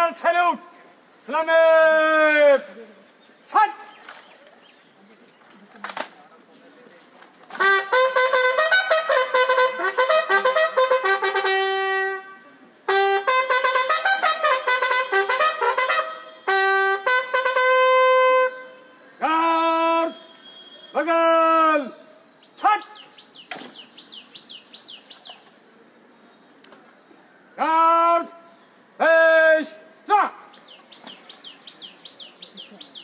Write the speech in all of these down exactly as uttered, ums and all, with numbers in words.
General salute. Salame. Touch. Guards. Bagal. Touch. Guards. Face. Now.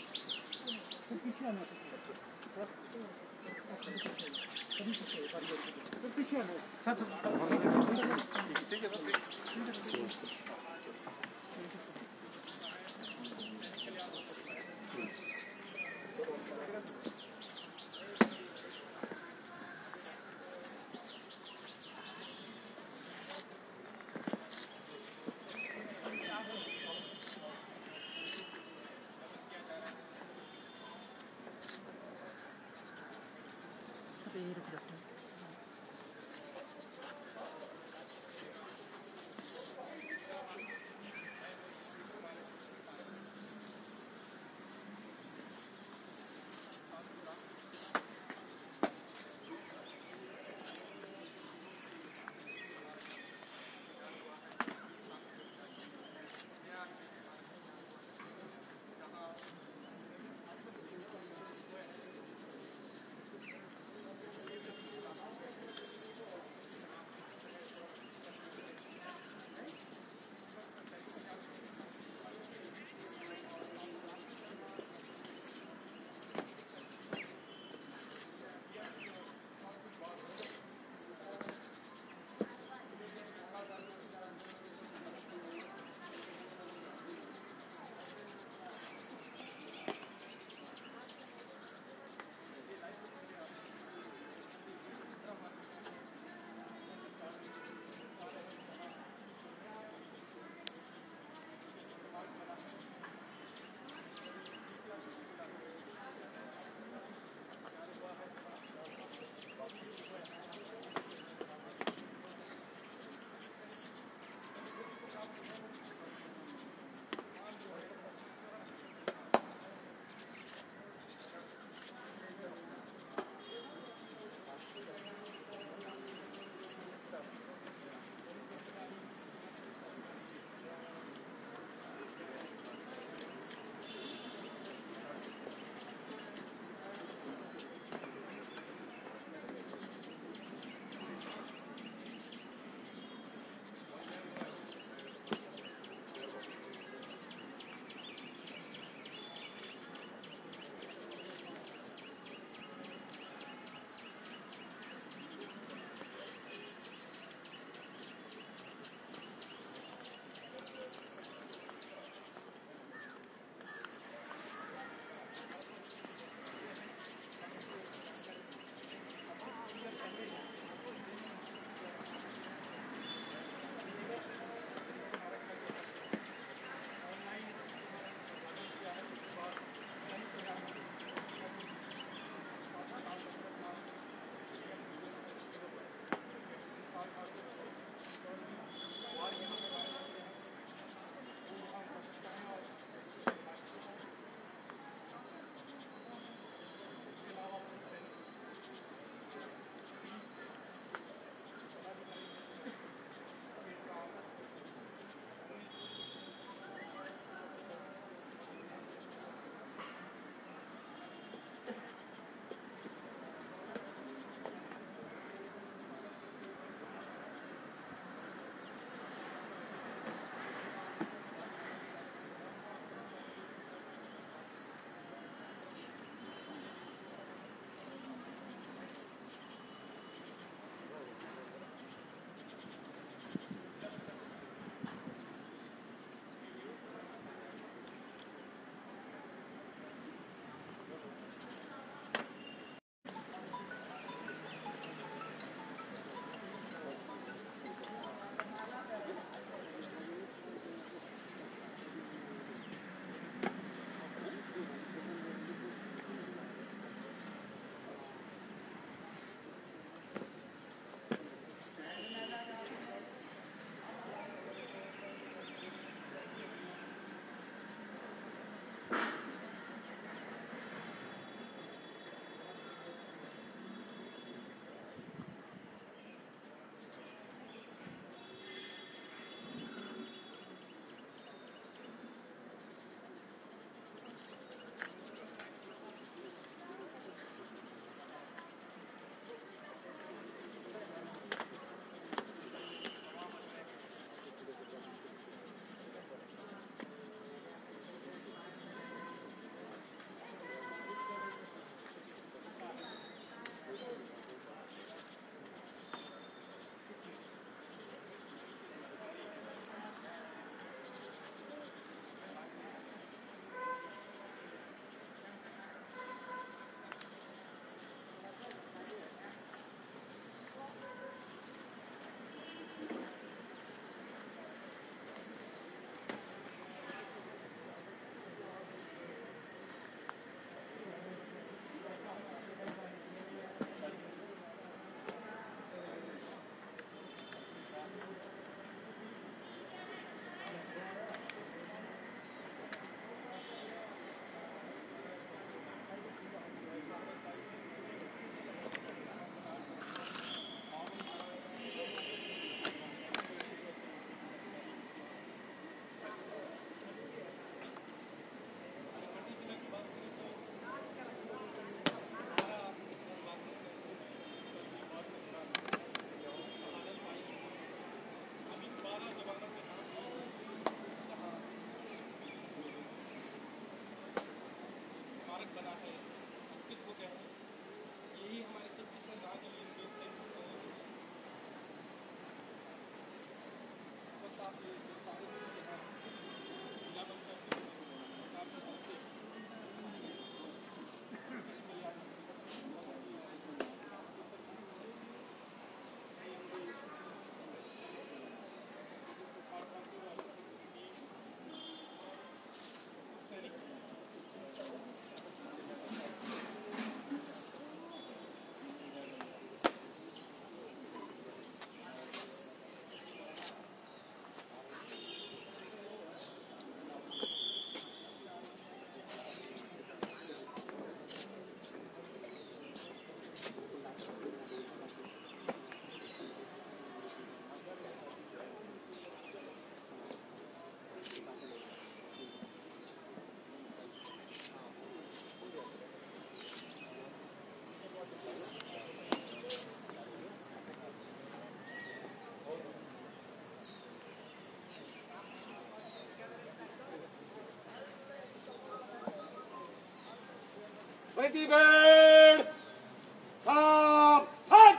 स्मृति belt साफ हट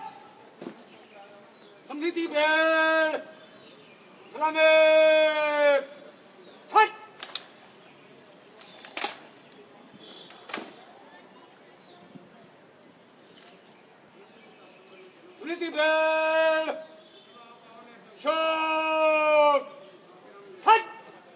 स्मृति belt सलामी छट स्मृति बेल्ट शोक छट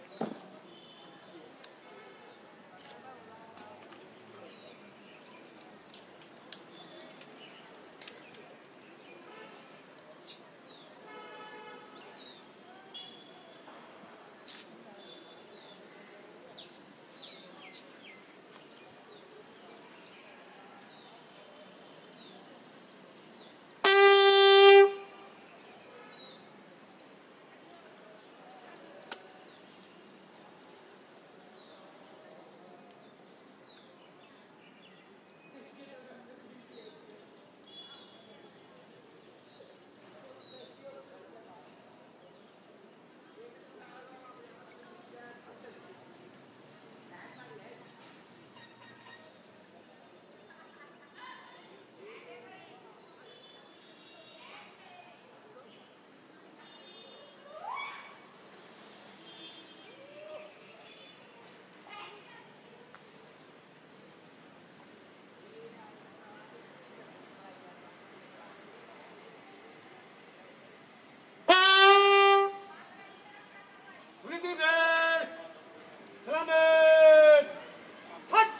स्मृति बेल्ट सलामी हट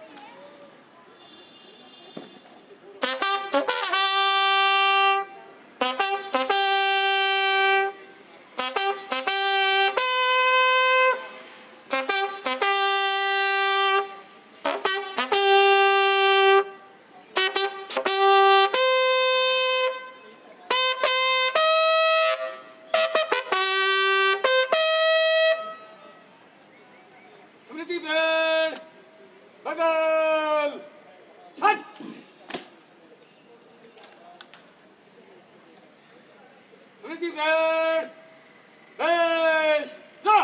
स्मृति बेल्ट बगल छट स्मृति बेल्ट बेश लो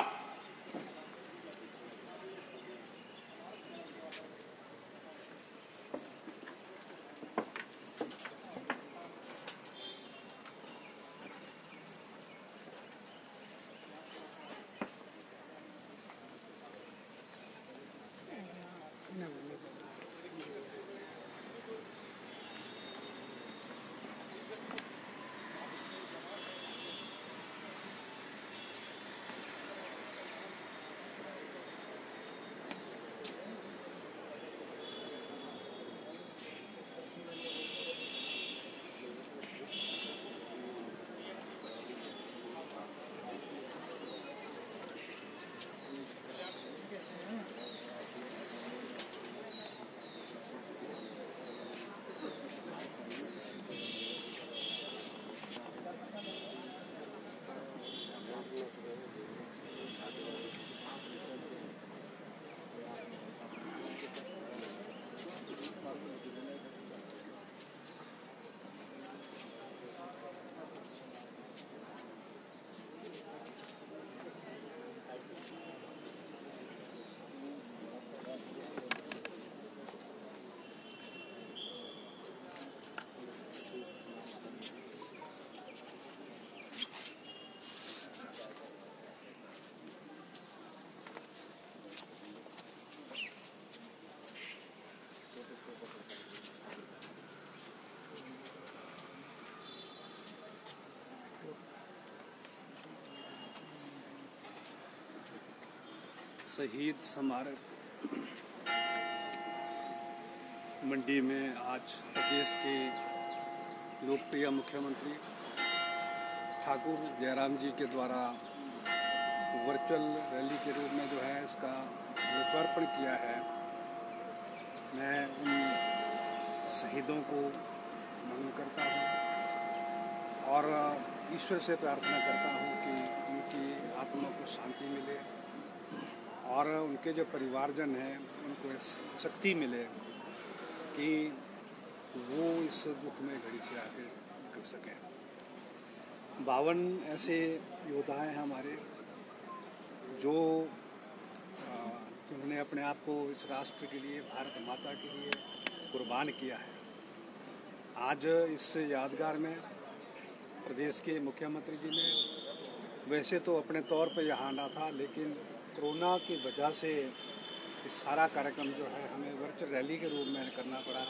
शहीद स्मारक मंडी में आज प्रदेश के लोकप्रिय मुख्यमंत्री ठाकुर जयराम जी के द्वारा वर्चुअल रैली के रूप में जो है इसका लोकार्पण किया है। मैं उन शहीदों को नमन करता हूँ और ईश्वर से प्रार्थना करता हूँ कि उनकी आत्मा को शांति मिले और उनके जो परिवारजन हैं उनको शक्ति मिले कि वो इस दुख में घड़ी से आगे निकल सकें। बावन ऐसे योद्धा हैं हमारे जो उन्होंने अपने आप को इस राष्ट्र के लिए, भारत माता के लिए कुर्बान किया है। आज इस यादगार में प्रदेश के मुख्यमंत्री जी ने वैसे तो अपने तौर पर यहाँ आना था, लेकिन कोरोना की वजह से इस सारा कार्यक्रम जो है हमें वर्चुअल रैली के रूप में करना पड़ा।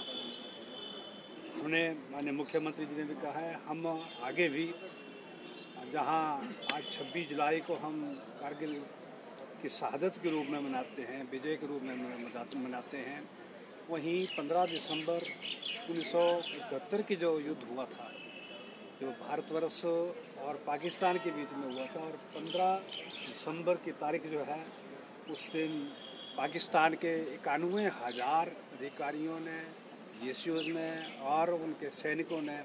हमने माननीय मुख्यमंत्री जी ने भी कहा है, हम आगे भी जहाँ आज छब्बीस जुलाई को हम कारगिल की शहादत के रूप में मनाते हैं, विजय के रूप में मनाते हैं, वहीं पंद्रह दिसंबर उन्नीस सौ इकहत्तर की जो युद्ध हुआ था, जो भारतवर्ष और पाकिस्तान के बीच में हुआ था, और पंद्रह दिसंबर की तारीख जो है उस दिन पाकिस्तान के इक्यानवे हज़ार अधिकारियों ने, जीएसयूज ने और उनके सैनिकों ने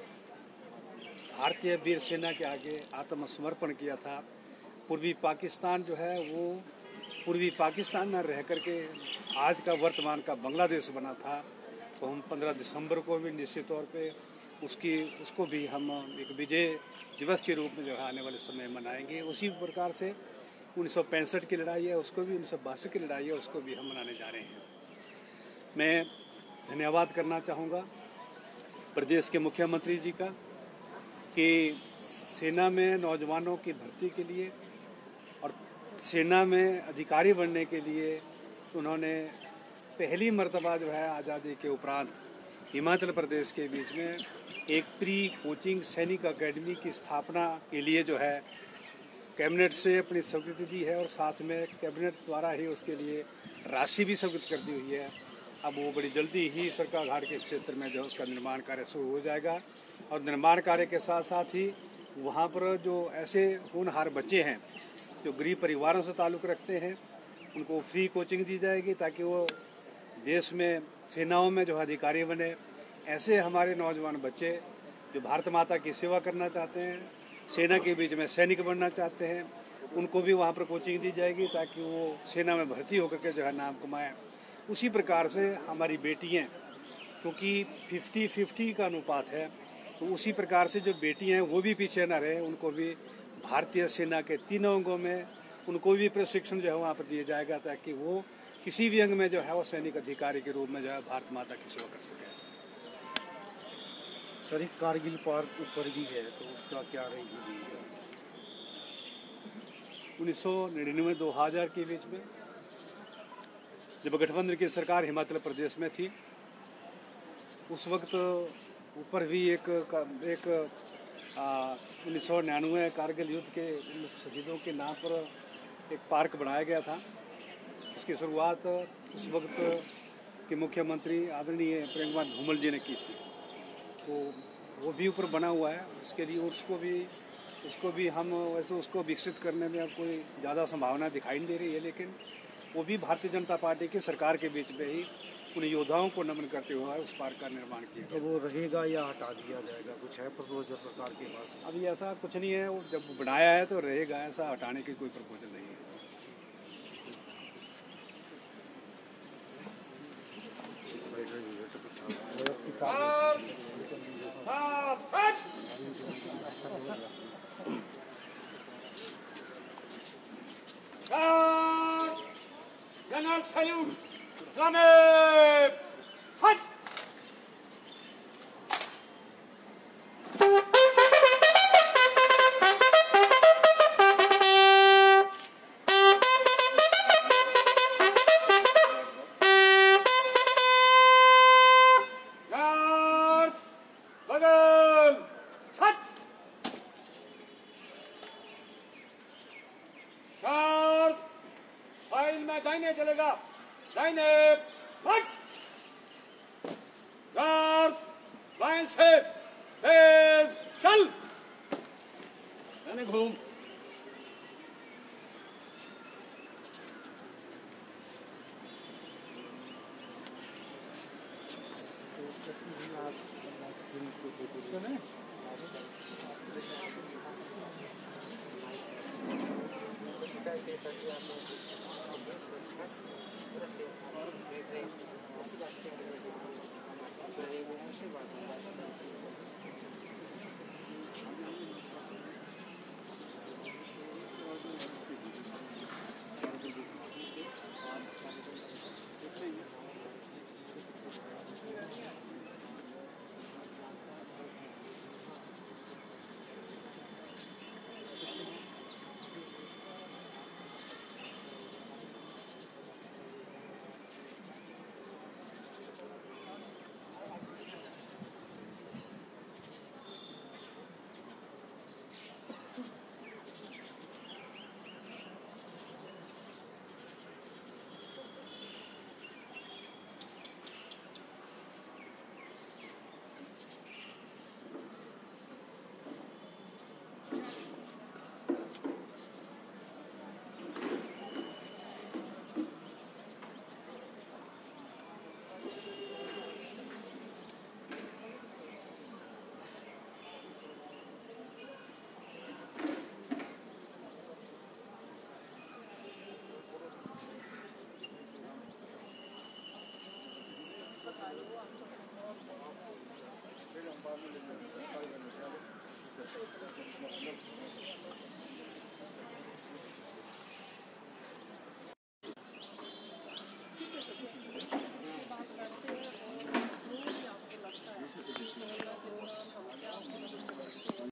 भारतीय वीर सेना के आगे आत्मसमर्पण किया था। पूर्वी पाकिस्तान जो है वो पूर्वी पाकिस्तान में रह करके आज का वर्तमान का बांग्लादेश बना था। तो हम पंद्रह दिसंबर को भी निश्चित तौर पे उसकी उसको भी हम एक विजय दिवस के रूप में जो है आने वाले समय मनाएंगे। उसी प्रकार से उन्नीस सौ पैंसठ की लड़ाई है, उसको भी उन्नीस सौ बासठ की लड़ाई है, उसको भी हम मनाने जा रहे हैं। मैं धन्यवाद करना चाहूँगा प्रदेश के मुख्यमंत्री जी का कि सेना में नौजवानों की भर्ती के लिए और सेना में अधिकारी बनने के लिए उन्होंने पहली मर्तबा जो है आज़ादी के उपरांत हिमाचल प्रदेश के बीच में एक प्री कोचिंग सैनिक अकेडमी की स्थापना के लिए जो है कैबिनेट से अपनी स्वीकृति दी है, और साथ में कैबिनेट द्वारा ही उसके लिए राशि भी स्वीकृत कर दी हुई है। अब वो बड़ी जल्दी ही सरकार घाट के क्षेत्र में जो उसका निर्माण कार्य शुरू हो जाएगा, और निर्माण कार्य के साथ साथ ही वहाँ पर जो ऐसे होनहार बच्चे हैं जो गरीब परिवारों से ताल्लुक़ रखते हैं, उनको फ्री कोचिंग दी जाएगी ताकि वो देश में सेनाओं में जो अधिकारी बने। ऐसे हमारे नौजवान बच्चे जो भारत माता की सेवा करना चाहते हैं, सेना के बीच में सैनिक बनना चाहते हैं, उनको भी वहाँ पर कोचिंग दी जाएगी ताकि वो सेना में भर्ती होकर के जो है नाम कमाएं। उसी प्रकार से हमारी बेटियाँ, क्योंकि फिफ्टी फिफ्टी का अनुपात है, तो उसी प्रकार से जो बेटियाँ हैं वो भी पीछे न रहे, उनको भी भारतीय सेना के तीनों अंगों में उनको भी प्रशिक्षण जो है वहाँ पर दिया जाएगा ताकि वो किसी भी अंग में जो है वो सैनिक अधिकारी के रूप में जो है भारत माता की सेवा कर सके। सर, कारगिल पार्क ऊपर भी है, तो उसका क्या रहेगी? उन्नीस सौ निन्यानवे दो हज़ार के बीच में जब गठबंधन की सरकार हिमाचल प्रदेश में थी, उस वक्त ऊपर भी एक एक उन्नीस सौ निन्यानवे कारगिल युद्ध के शहीदों के नाम पर एक पार्क बनाया गया था। उसकी शुरुआत उस वक्त के मुख्यमंत्री आदरणीय प्रेम कुमार धूमल जी ने की थी। तो वो भी ऊपर बना हुआ है, उसके लिए उसको भी उसको भी हम वैसे उसको विकसित करने में अब कोई ज़्यादा संभावना दिखाई नहीं दे रही है, लेकिन वो भी भारतीय जनता पार्टी की सरकार के बीच में ही उन योद्धाओं को नमन करते हुए उस पार्क का निर्माण किया। तो वो रहेगा या हटा दिया जाएगा? कुछ है प्रपोजल सरकार के पास? अभी ऐसा कुछ नहीं है, वो जब बनाया है तो रहेगा, ऐसा हटाने की कोई प्रपोजल नहीं है। General salute Granate! Fight! Guard! Buggle! Shut! Guard! File में दाहिने चलेगा दाहिने हट गार्ड लाइन से तेज चल मैंने घूम